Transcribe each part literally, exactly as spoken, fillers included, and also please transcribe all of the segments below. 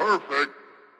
Perfect.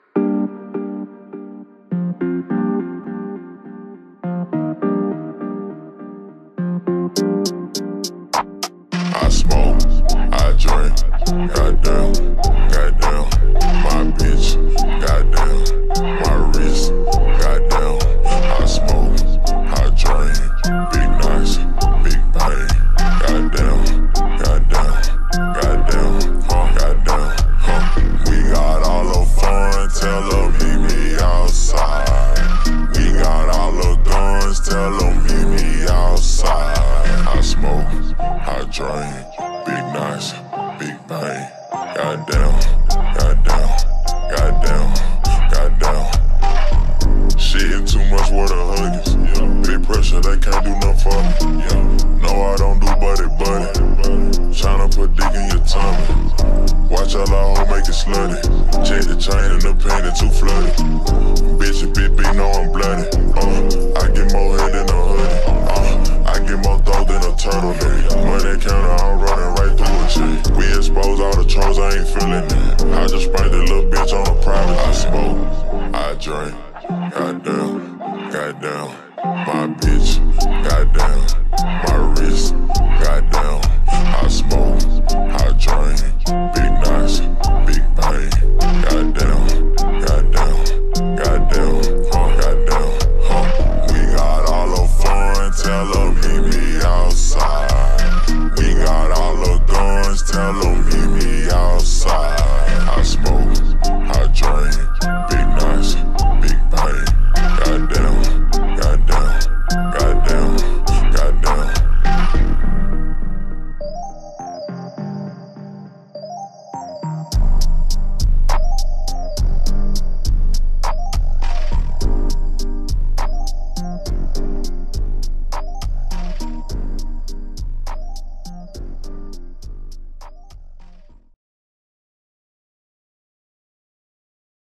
I smoke, I drink, goddamn, goddamn, my bitch, goddamn, my wrist, goddamn. I smoke, I drink, big nice, big bang, goddamn, goddamn, goddamn, huh, goddamn, huh. We got all the fun, tell them meet me outside. We got all the guns, tell them meet me outside. I smoke, I drink, big nice, big bang, goddamn, goddamn, goddamn, goddamn. Shit hit too much water huggies, yeah. Big pressure, they can't do nothing for me, yeah. No, I don't do buddy, buddy. Tryna put dick in your tummy. Watch out, I hoe make it slutty. Check the chain and the panty too flooded. Bitch, and big, big, know I'm bloody. Uh, I get more head than a hoodie. Uh, I get more throat than a turtle, nigga. Money counter, I'm running right through a shit. We expose all the trolls, I ain't feeling that. I just sprayed the little bitch on a private. I smoke, I drink.